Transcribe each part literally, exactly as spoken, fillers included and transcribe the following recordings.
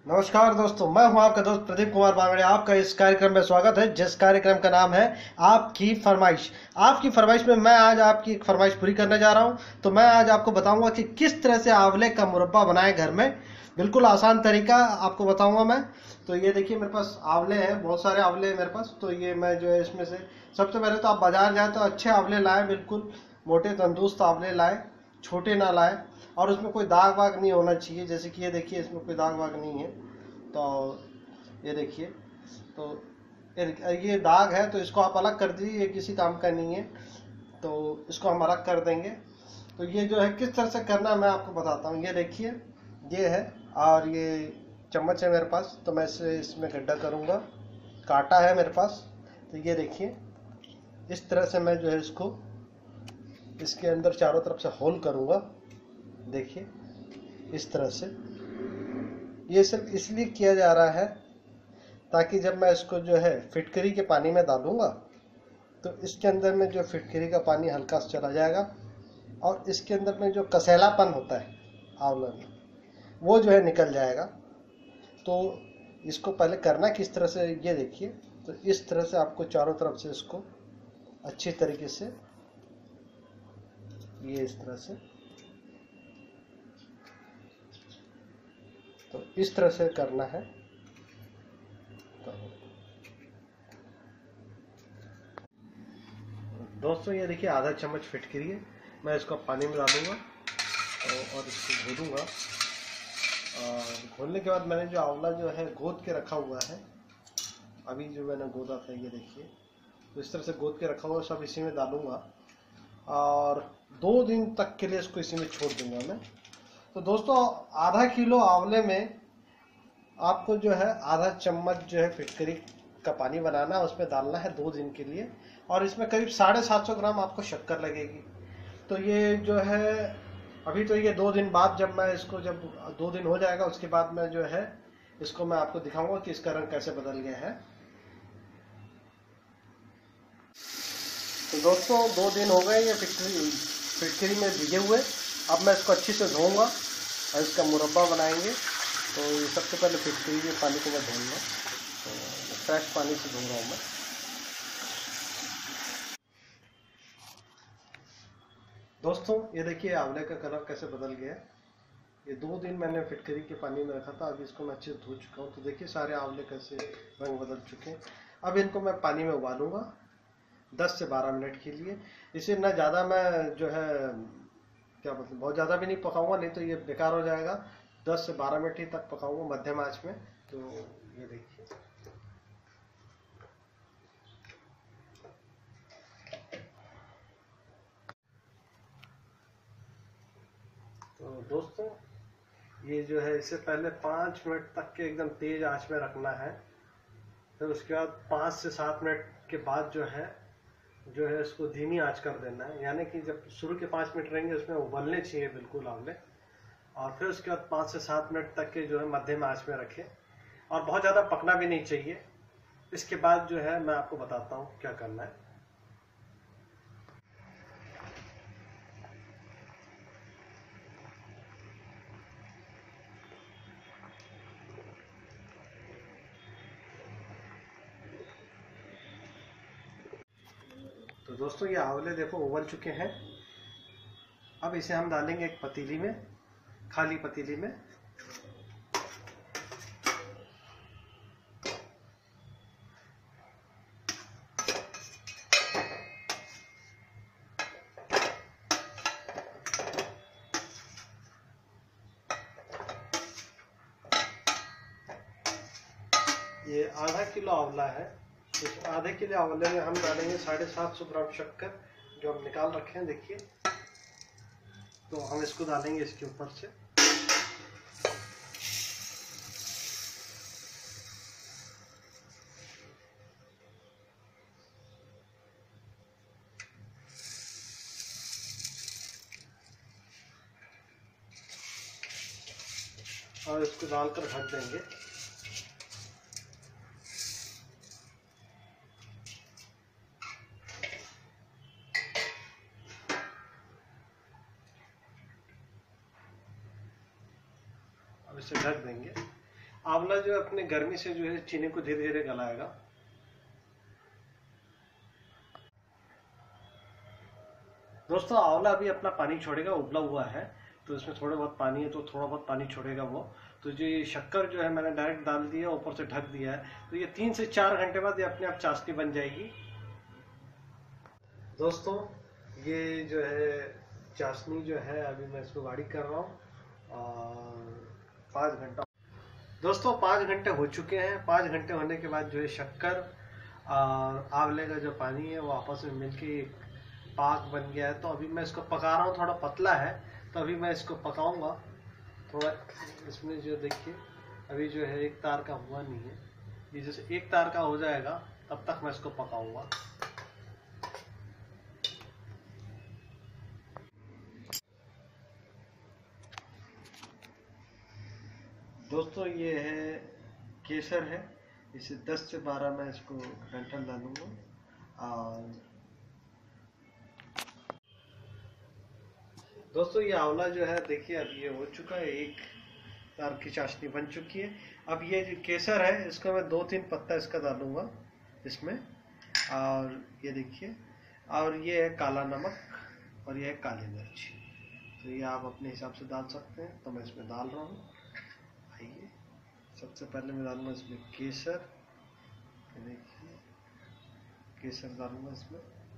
नमस्कार दोस्तों, मैं हूं आपका दोस्त प्रदीप कुमार बांगड़े। आपका इस कार्यक्रम में स्वागत है, जिस कार्यक्रम का नाम है आपकी फरमाइश। आपकी फरमाइश में मैं आज आपकी एक फरमाइश पूरी करने जा रहा हूं। तो मैं आज आपको बताऊंगा कि किस तरह से आंवले का मुरब्बा बनाएं घर में। बिल्कुल आसान तरीका आपको बताऊंगा मैं। तो ये देखिए, मेरे पास आंवले हैं, बहुत सारे आंवले हैं मेरे पास। तो ये मैं जो है इसमें से सबसे पहले तो आप बाजार जाए तो अच्छे आंवले लाए, बिल्कुल मोटे तंदुरुस्त आंवले लाए, छोटे ना लाए। और उसमें कोई दाग वाग नहीं होना चाहिए। जैसे कि ये देखिए, इसमें कोई दाग वाग नहीं है। तो ये देखिए, तो ये ये दाग है, तो इसको आप अलग कर दीजिए, ये किसी काम का नहीं है। तो इसको हम अलग कर देंगे। तो ये जो है किस तरह से करना है मैं आपको बताता हूँ। ये देखिए, ये है, और ये चम्मच है मेरे पास। तो मैं इसे इसमें गड्ढा करूँगा, कांटा है मेरे पास। तो ये देखिए, इस तरह से मैं जो है इसको इसके अंदर चारों तरफ से होल करूँगा। देखिए, इस तरह से। ये सिर्फ इसलिए किया जा रहा है ताकि जब मैं इसको जो है फिटकरी के पानी में डालूंगा तो इसके अंदर में जो फिटकरी का पानी हल्का सा चला जाएगा, और इसके अंदर में जो कसैलापन होता है आंवला में, वो जो है निकल जाएगा। तो इसको पहले करना किस तरह से, ये देखिए। तो इस तरह से आपको चारों तरफ से इसको अच्छी तरीके से, ये इस तरह से, तो इस तरह से करना है। तो दोस्तों, ये देखिए, आधा चम्मच फिटकरी है। मैं इसको पानी में डालूंगा और इसको घोलूंगा। और घोलने के बाद मैंने जो आंवला जो है गोद के रखा हुआ है, अभी जो मैंने गोदा था, ये देखिए। तो इस तरह से गोद के रखा हुआ सब इसी में डालूंगा, और दो दिन तक के लिए इसको इसी में छोड़ दूंगा मैं। तो दोस्तों, आधा किलो आंवले में आपको जो है आधा चम्मच जो है फिटकरी का पानी बनाना है, उसमें डालना है दो दिन के लिए। और इसमें करीब साढ़े सात सौ ग्राम आपको शक्कर लगेगी। तो ये जो है अभी तो ये दो दिन बाद, जब मैं इसको जब दो दिन हो जाएगा उसके बाद मैं जो है इसको मैं आपको दिखाऊंगा कि इसका रंग कैसे बदल गया है। तो दोस्तों, दो दिन हो गए ये फिटकरी फिटकरी में भीगे हुए। अब मैं इसको अच्छी से धोऊंगा और इसका मुरब्बा बनाएंगे। तो ये सबसे पहले फिटकरी के पानी को मैं धोऊंगा, तो फ्रेश पानी से धो रहा हूँ मैं। दोस्तों, ये देखिए आंवले का कलर कैसे बदल गया है। ये दो दिन मैंने फिटकरी के पानी में रखा था, अभी इसको मैं अच्छे से धो चुका हूँ। तो देखिए सारे आंवले कैसे रंग बदल चुके हैं। अब इनको मैं पानी में उबालूंगा दस से बारह मिनट के लिए। इसे ना ज़्यादा मैं जो है, क्या मतलब, बहुत ज़्यादा भी नहीं पकाऊंगा, नहीं तो ये बेकार हो जाएगा। दस से बारह मिनट ही तक पकाऊंगा मध्यम आंच में। तो ये देखिए, तो दोस्तों, ये जो है इससे पहले पाँच मिनट तक के एकदम तेज आंच में रखना है। फिर उसके बाद पाँच से सात मिनट के बाद जो है जो है इसको धीमी आंच कर देना है। यानी कि जब शुरू के पाँच मिनट रहेंगे उसमें उबलने चाहिए बिल्कुल आंवले। और फिर उसके बाद पाँच से सात मिनट तक के जो है मध्यम आंच में रखें, और बहुत ज़्यादा पकना भी नहीं चाहिए। इसके बाद जो है मैं आपको बताता हूँ क्या करना है। तो दोस्तों, ये आंवले देखो उबल चुके हैं। अब इसे हम डालेंगे एक पतीली में, खाली पतीली में। ये आधा किलो आंवला है। इस आधे किलो आंवले में हम डालेंगे साढ़े सात सौ ग्राम शक्कर, जो हम निकाल रखे हैं, देखिए। तो हम इसको डालेंगे इसके ऊपर से। और इसको डालकर ढक देंगे। अब इसे ढक देंगे। आंवला जो है अपने गर्मी से जो है चीनी को धीरे धीरे गलाएगा। दोस्तों आंवला अभी अपना पानी छोड़ेगा, उबला हुआ है तो इसमें थोड़ा बहुत पानी है तो थोड़ा बहुत पानी छोड़ेगा वो। तो जो ये शक्कर जो है मैंने डायरेक्ट डाल दिया, ऊपर से ढक दिया है, तो ये तीन से चार घंटे बाद ये अपने आप चाशनी बन जाएगी। दोस्तों ये जो है चाशनी जो है अभी मैं इसको गाढ़ी कर रहा हूँ और पाँच घंटा दोस्तों पाँच घंटे हो चुके हैं। पाँच घंटे होने के बाद जो है शक्कर और आंवले का जो पानी है वो आपस में मिलके एक पाक बन गया है। तो अभी मैं इसको पका रहा हूँ, थोड़ा पतला है तो अभी मैं इसको पकाऊंगा थोड़ा। इसमें जो देखिए अभी जो है एक तार का हुआ नहीं है, ये जैसे एक तार का हो जाएगा तब तक मैं इसको पकाऊंगा। दोस्तों ये है केसर है, इसे दस से बारह मैं इसको डंठल डालूंगा। और दोस्तों ये आंवला जो है देखिए अब ये हो चुका है, एक तार की चाशनी बन चुकी है। अब ये जो केसर है इसको मैं दो तीन पत्ता इसका डालूंगा इसमें। और ये देखिए, और ये है काला नमक और ये है काली मिर्च। तो ये आप अपने हिसाब से डाल सकते हैं, तो मैं इसमें डाल रहा हूँ। आइए सबसे पहले मैं डालूंगा इसमें केसर, देखिए केसर डालूंगा इसमें,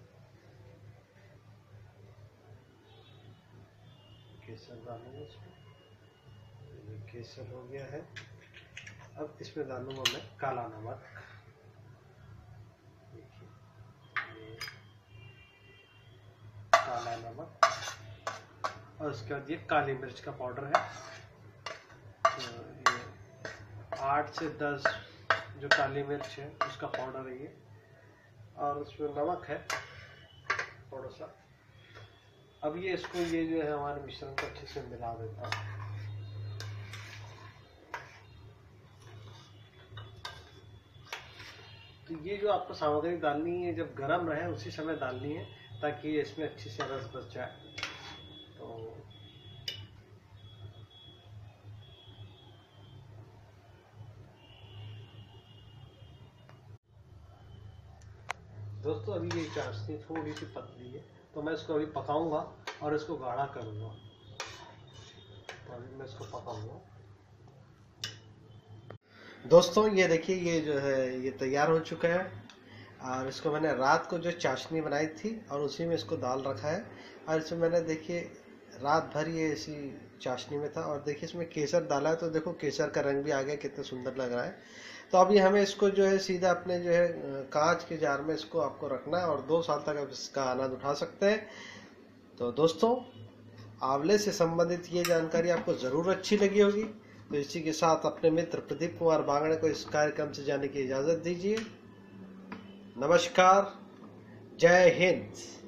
केसर डालूंगा इसमें, ये केसर हो गया है। अब इसमें डालूंगा मैं काला नमक, देखिए ये काला नमक, और उसके बाद ये काली मिर्च का पाउडर है। तो ये आठ से दस जो काली मिर्च है उसका पाउडर है ये, और उसमें नमक है थोड़ा सा। अब ये इसको ये जो है हमारे मिश्रण को अच्छे से मिला देता है। तो ये जो आपको सामग्री डालनी है जब गर्म रहे उसी समय डालनी है, ताकि इसमें अच्छे से रस बच जाए। तो दोस्तों अभी ये चाशनी थोड़ी सी पतली है तो मैं इसको अभी पकाऊंगा और इसको गाढ़ा करूंगा। तो अभी मैं इसको पकाऊंगा। दोस्तों ये देखिए ये जो है ये तैयार हो चुका है, और इसको मैंने रात को जो चाशनी बनाई थी और उसी में इसको डाल रखा है। और इसमें मैंने देखिए रात भर ये इसी चाशनी में था, और देखिए इसमें केसर डाला है तो देखो केसर का रंग भी आ गया, कितना सुंदर लग रहा है। तो अभी हमें इसको जो है सीधा अपने जो है कांच के जार में इसको आपको रखना है, और दो साल तक आप इसका आनंद उठा सकते हैं। तो दोस्तों आंवले से संबंधित ये जानकारी आपको ज़रूर अच्छी लगी होगी। तो इसी के साथ अपने मित्र प्रदीप कुमार बांगड़े को इस कार्यक्रम से जाने की इजाज़त दीजिए। नमस्कार, जय हिंद।